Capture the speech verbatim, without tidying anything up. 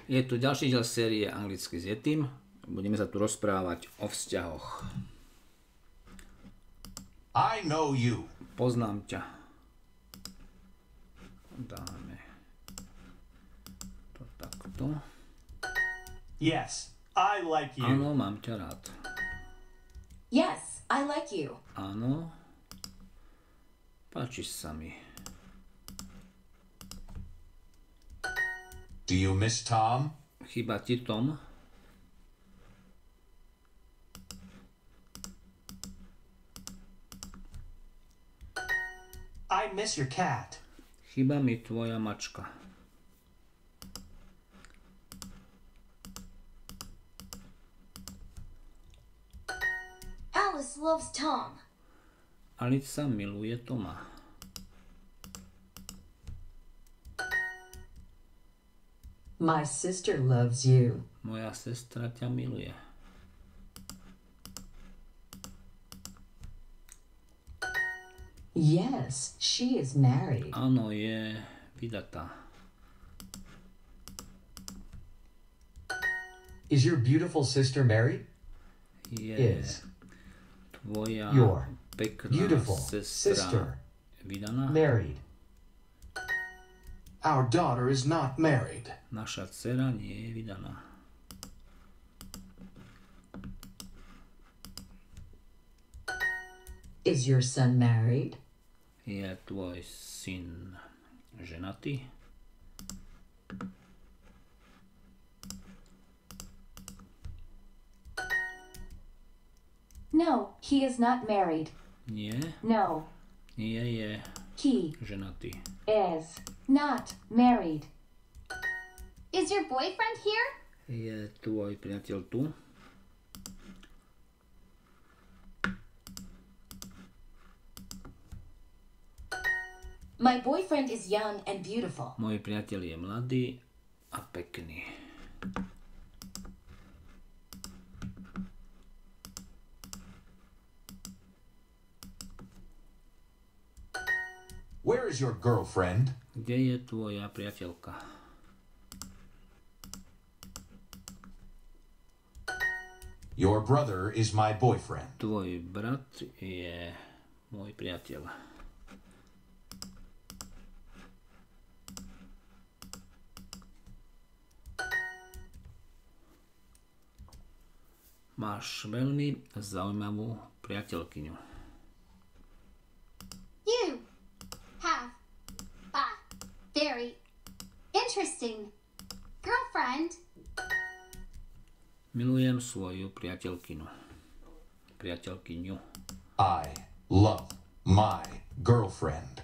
Je tu ďalší diel série Anglicky s Yetim. Budeme sa tu rozprávať o vzťahoch. I know you. Poznám ťa. Dáme to takto. Yes, I like you. Áno, mám ťa rád. Yes, I like you. Áno, páčiš sa mi. Do you miss Tom? Chýba ti Tom? I miss your cat. Chýba mi tvoja mačka. Alice loves Tom. Alica miluje Toma. My sister loves you. Moja sestra ťa miluje. Yes, she is married. Áno, je vydatá. Is your beautiful sister married? Je Is tvoja your pekná beautiful sestra sister vydaná? married? Our daughter is not married. Naša dcera nie je vydaná. Is your son married? Je tvoj syn ženatý? No, he is not married. Nie, No, nie je he ženatý. is not married. Is your boyfriend here? Je tvoj priateľ tu? My boyfriend is young and beautiful. Môj priateľ je mladý a pekný. Where is your girlfriend? Kde je tvoja priateľka? Your brother is my boyfriend. Tvoj brat je môj priateľ. Máš veľmi zaujímavú priateľkyňu. You have a very interesting girlfriend. Milujem svoju priateľkyňu. Priateľkyňu. I love my girlfriend.